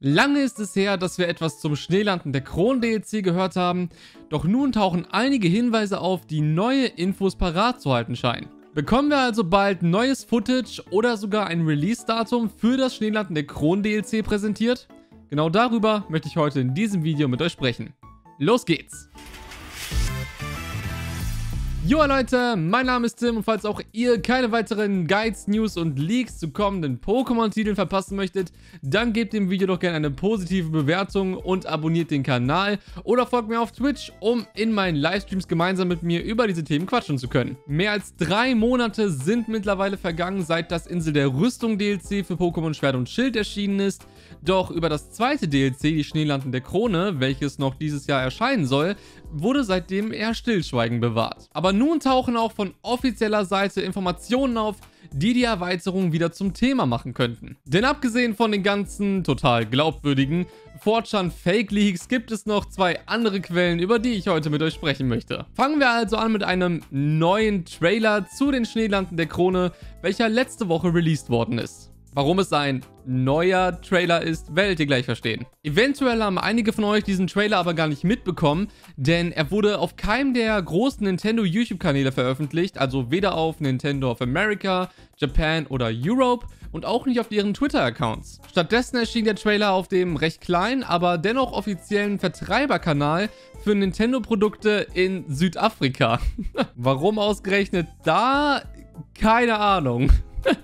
Lange ist es her, dass wir etwas zum Schneelanden der Kronen-DLC gehört haben, doch nun tauchen einige Hinweise auf, die neue Infos parat zu halten scheinen. Bekommen wir also bald neues Footage oder sogar ein Release-Datum für das Schneelanden der Kronen-DLC präsentiert? Genau darüber möchte ich heute in diesem Video mit euch sprechen. Los geht's! Jo Leute, mein Name ist Tim und falls auch ihr keine weiteren Guides, News und Leaks zu kommenden Pokémon-Titeln verpassen möchtet, dann gebt dem Video doch gerne eine positive Bewertung und abonniert den Kanal oder folgt mir auf Twitch, um in meinen Livestreams gemeinsam mit mir über diese Themen quatschen zu können. Mehr als 3 Monate sind mittlerweile vergangen, seit das Insel der Rüstung DLC für Pokémon Schwert und Schild erschienen ist, doch über das zweite DLC, die Schneelanden der Krone, welches noch dieses Jahr erscheinen soll, wurde seitdem eher Stillschweigen bewahrt. Aber nun tauchen auch von offizieller Seite Informationen auf, die die Erweiterung wieder zum Thema machen könnten. Denn abgesehen von den ganzen total glaubwürdigen 4chan Fake Leaks gibt es noch 2 andere Quellen, über die ich heute mit euch sprechen möchte. Fangen wir also an mit einem neuen Trailer zu den Schneelanden der Krone, welcher letzte Woche released worden ist. Warum es ein neuer Trailer ist, werdet ihr gleich verstehen. Eventuell haben einige von euch diesen Trailer aber gar nicht mitbekommen, denn er wurde auf keinem der großen Nintendo YouTube-Kanäle veröffentlicht, also weder auf Nintendo of America, Japan oder Europe und auch nicht auf deren Twitter-Accounts. Stattdessen erschien der Trailer auf dem recht kleinen, aber dennoch offiziellen Vertreiberkanal für Nintendo-Produkte in Südafrika. Warum ausgerechnet da? Keine Ahnung.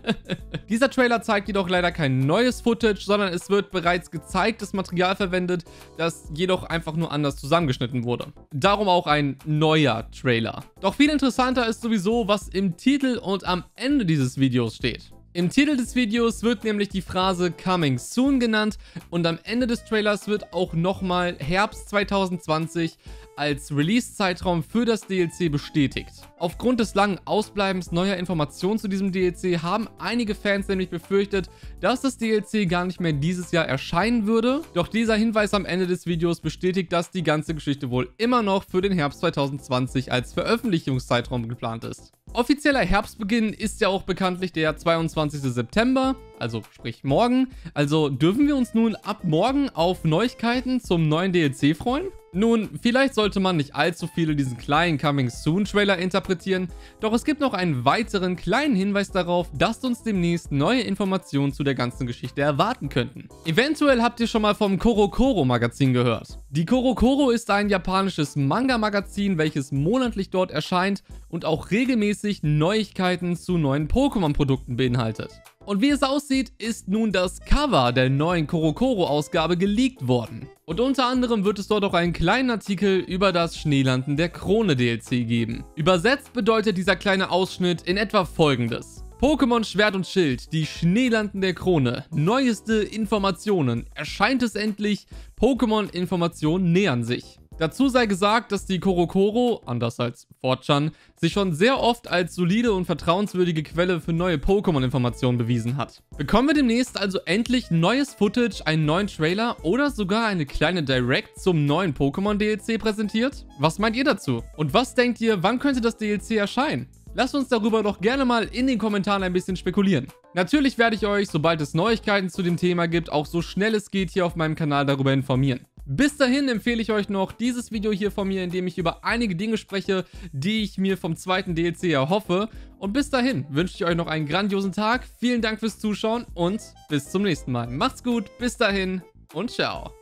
Dieser Trailer zeigt jedoch leider kein neues Footage, sondern es wird bereits gezeigtes Material verwendet, das jedoch einfach nur anders zusammengeschnitten wurde. Darum auch ein neuer Trailer. Doch viel interessanter ist sowieso, was im Titel und am Ende dieses Videos steht. Im Titel des Videos wird nämlich die Phrase Coming Soon genannt und am Ende des Trailers wird auch nochmal Herbst 2020 als Release-Zeitraum für das DLC bestätigt. Aufgrund des langen Ausbleibens neuer Informationen zu diesem DLC haben einige Fans nämlich befürchtet, dass das DLC gar nicht mehr dieses Jahr erscheinen würde. Doch dieser Hinweis am Ende des Videos bestätigt, dass die ganze Geschichte wohl immer noch für den Herbst 2020 als Veröffentlichungszeitraum geplant ist. Offizieller Herbstbeginn ist ja auch bekanntlich der 22. September, also sprich morgen. Also dürfen wir uns nun ab morgen auf Neuigkeiten zum neuen DLC freuen? Nun, vielleicht sollte man nicht allzu viele diesen kleinen Coming Soon Trailer interpretieren, doch es gibt noch einen weiteren kleinen Hinweis darauf, dass uns demnächst neue Informationen zu der ganzen Geschichte erwarten könnten. Eventuell habt ihr schon mal vom CoroCoro Magazin gehört. Die CoroCoro ist ein japanisches Manga-Magazin, welches monatlich dort erscheint und auch regelmäßig Neuigkeiten zu neuen Pokémon-Produkten beinhaltet. Und wie es aussieht, ist nun das Cover der neuen CoroCoro-Ausgabe geleakt worden. Und unter anderem wird es dort auch einen kleinen Artikel über das Schneelanden der Krone DLC geben. Übersetzt bedeutet dieser kleine Ausschnitt in etwa folgendes: Pokémon Schwert und Schild, die Schneelanden der Krone. Neueste Informationen. Erscheint es endlich? Pokémon-Informationen nähern sich. Dazu sei gesagt, dass die CoroCoro, anders als 4chan, sich schon sehr oft als solide und vertrauenswürdige Quelle für neue Pokémon-Informationen bewiesen hat. Bekommen wir demnächst also endlich neues Footage, einen neuen Trailer oder sogar eine kleine Direct zum neuen Pokémon-DLC präsentiert? Was meint ihr dazu? Und was denkt ihr, wann könnte das DLC erscheinen? Lasst uns darüber doch gerne mal in den Kommentaren ein bisschen spekulieren. Natürlich werde ich euch, sobald es Neuigkeiten zu dem Thema gibt, auch so schnell es geht hier auf meinem Kanal darüber informieren. Bis dahin empfehle ich euch noch dieses Video hier von mir, in dem ich über einige Dinge spreche, die ich mir vom zweiten DLC erhoffe. Und bis dahin wünsche ich euch noch einen grandiosen Tag. Vielen Dank fürs Zuschauen und bis zum nächsten Mal. Macht's gut, bis dahin und ciao.